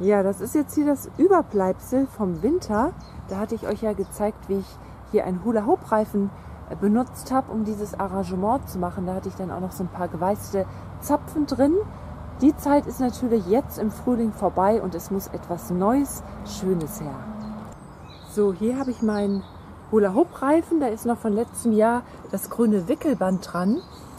Ja, das ist jetzt hier das Überbleibsel vom Winter. Da hatte ich euch ja gezeigt, wie ich hier einen Hula-Hoop-Reifen benutzt habe, um dieses Arrangement zu machen. Da hatte ich dann auch noch so ein paar geweißte Zapfen drin. Die Zeit ist natürlich jetzt im Frühling vorbei und es muss etwas Neues, Schönes her. So, hier habe ich meinen Hula-Hoop-Reifen. Da ist noch von letztem Jahr das grüne Wickelband dran.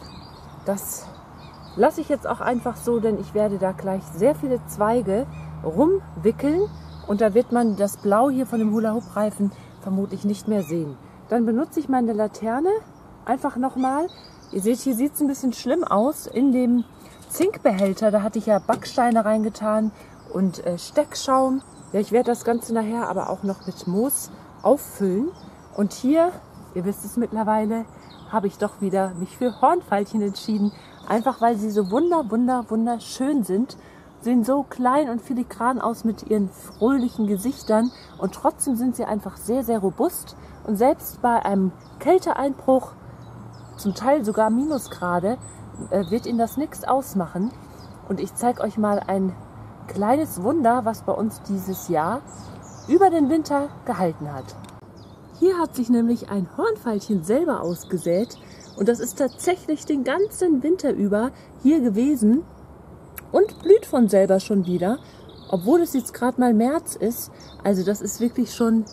Das lasse ich jetzt auch einfach so, denn ich werde da gleich sehr viele Zweige rumwickeln und da wird man das Blau hier von dem Hula-Hoop-Reifen vermutlich nicht mehr sehen. Dann benutze ich meine Laterne einfach nochmal. Ihr seht, hier sieht es ein bisschen schlimm aus. In dem Zinkbehälter, da hatte ich ja Backsteine reingetan und Steckschaum. Ja, ich werde das Ganze nachher aber auch noch mit Moos auffüllen. Und hier, ihr wisst es mittlerweile, habe ich doch wieder mich für Hornfeilchen entschieden. Einfach weil sie so wunderschön sind. Sehen so klein und filigran aus mit ihren fröhlichen Gesichtern. Und trotzdem sind sie einfach sehr robust. Und selbst bei einem Kälteeinbruch, zum Teil sogar Minusgrade, wird ihnen das nichts ausmachen. Und ich zeige euch mal ein kleines Wunder, was bei uns dieses Jahr über den Winter gehalten hat. Hier hat sich nämlich ein Hornfeilchen selber ausgesät und das ist tatsächlich den ganzen Winter über hier gewesen und blüht von selber schon wieder, obwohl es jetzt gerade mal März ist. Also das ist wirklich schon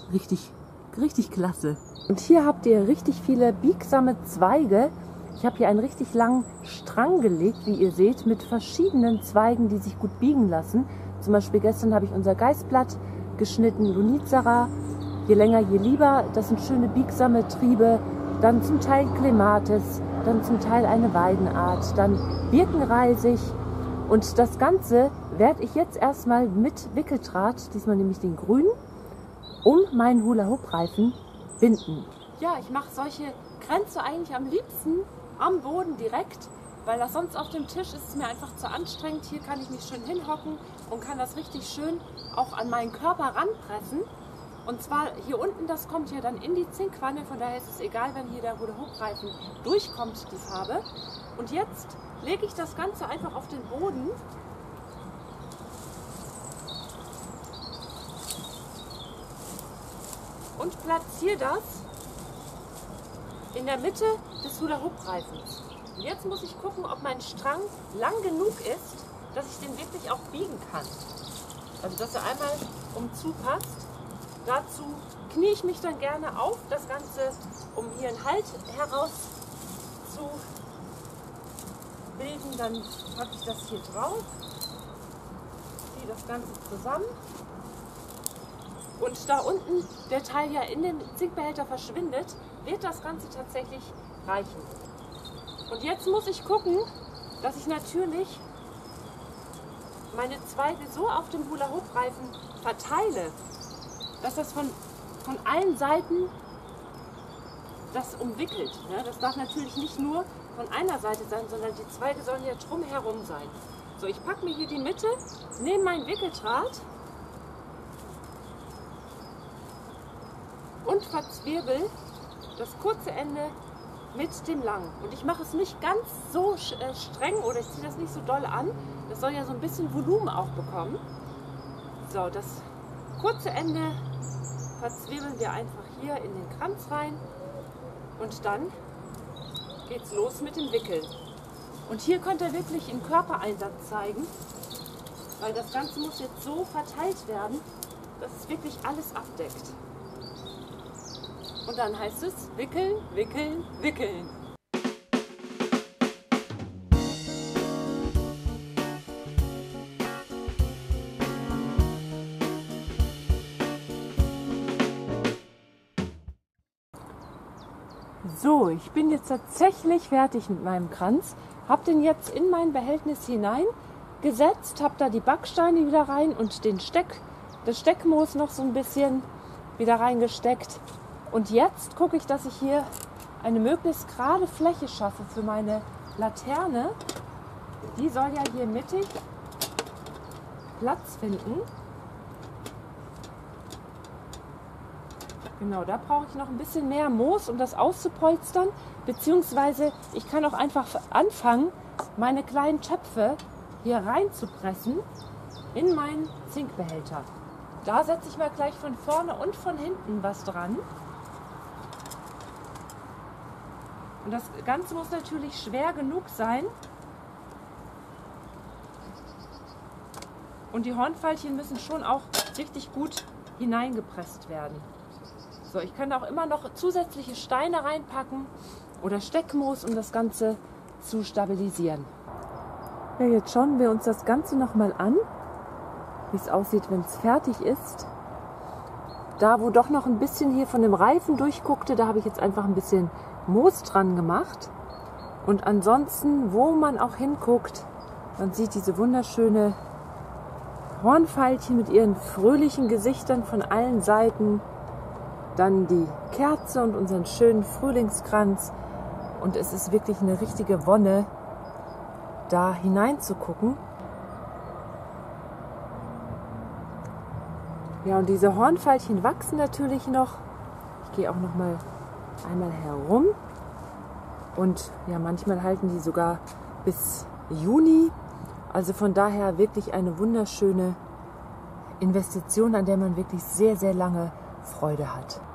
richtig klasse. Und hier habt ihr richtig viele biegsame Zweige. Ich habe hier einen richtig langen Strang gelegt, wie ihr seht, mit verschiedenen Zweigen, die sich gut biegen lassen. Zum Beispiel gestern habe ich unser Geißblatt geschnitten, Lonicera. Je länger, je lieber. Das sind schöne biegsame Triebe. Dann zum Teil Clematis, dann zum Teil eine Weidenart, dann Birkenreisig. Und das Ganze werde ich jetzt erstmal mit Wickeldraht, diesmal nämlich den grünen, um meinen Hula-Hoop-Reifen binden. Ja, ich mache solche Kränze eigentlich am liebsten am Boden direkt, weil das sonst auf dem Tisch ist es mir einfach zu anstrengend. Hier kann ich mich schön hinhocken und kann das richtig schön auch an meinen Körper ranpressen. Und zwar hier unten, das kommt ja dann in die Zinkwanne, von daher ist es egal, wenn hier der Hula-Hoop-Reifen durchkommt, die Farbe. Und jetzt lege ich das Ganze einfach auf den Boden. Und platziere das in der Mitte des Hula-Hoop-Reifens. Und jetzt muss ich gucken, ob mein Strang lang genug ist, dass ich den wirklich auch biegen kann. Also dass er einmal umzupasst. Dazu knie ich mich dann gerne auf, das Ganze, um hier einen Halt heraus zu bilden. Dann packe ich das hier drauf, ziehe das Ganze zusammen. Und da unten der Teil ja in den Zinkbehälter verschwindet, wird das Ganze tatsächlich reichen. Und jetzt muss ich gucken, dass ich natürlich meine Zweige so auf dem Hula-Hoop-Reifen verteile, dass das von allen Seiten das umwickelt. Ja, das darf natürlich nicht nur von einer Seite sein, sondern die Zweige sollen ja drumherum sein. So, ich packe mir hier die Mitte, nehme meinen Wickeldraht und verzwirbel das kurze Ende mit dem langen. Und ich mache es nicht ganz so streng oder ich ziehe das nicht so doll an. Das soll ja so ein bisschen Volumen auch bekommen. So, das kurze Ende verzwirbeln wir einfach hier in den Kranz rein und dann geht's los mit dem Wickeln. Und hier könnt ihr wirklich einen Körpereinsatz zeigen, weil das Ganze muss jetzt so verteilt werden, dass es wirklich alles abdeckt. Und dann heißt es wickeln, wickeln, wickeln. So, ich bin jetzt tatsächlich fertig mit meinem Kranz. Habe den jetzt in mein Behältnis hineingesetzt, habe da die Backsteine wieder rein und das Steckmoos noch so ein bisschen wieder reingesteckt. Und jetzt gucke ich, dass ich hier eine möglichst gerade Fläche schaffe für meine Laterne. Die soll ja hier mittig Platz finden. Genau, da brauche ich noch ein bisschen mehr Moos, um das auszupolstern. Beziehungsweise ich kann auch einfach anfangen, meine kleinen Töpfe hier reinzupressen. in meinen Zinkbehälter. Da setze ich mal gleich von vorne und von hinten was dran. Und das Ganze muss natürlich schwer genug sein. Und die Hornfeilchen müssen schon auch richtig gut hineingepresst werden. So, ich kann auch immer noch zusätzliche Steine reinpacken oder Steckmoos, um das Ganze zu stabilisieren. Ja, jetzt schauen wir uns das Ganze nochmal an, wie es aussieht, wenn es fertig ist. Da, wo doch noch ein bisschen hier von dem Reifen durchguckte, da habe ich jetzt einfach ein bisschen Moos dran gemacht. Und ansonsten, wo man auch hinguckt, man sieht diese wunderschöne Hornfeilchen mit ihren fröhlichen Gesichtern von allen Seiten. Dann die Kerze und unseren schönen Frühlingskranz. Und es ist wirklich eine richtige Wonne, da hineinzugucken. Ja, und diese Hornfeilchen wachsen natürlich noch. Ich gehe auch noch mal einmal herum. Und ja, manchmal halten die sogar bis Juni. Also von daher wirklich eine wunderschöne Investition, an der man wirklich sehr, sehr lange Freude hat.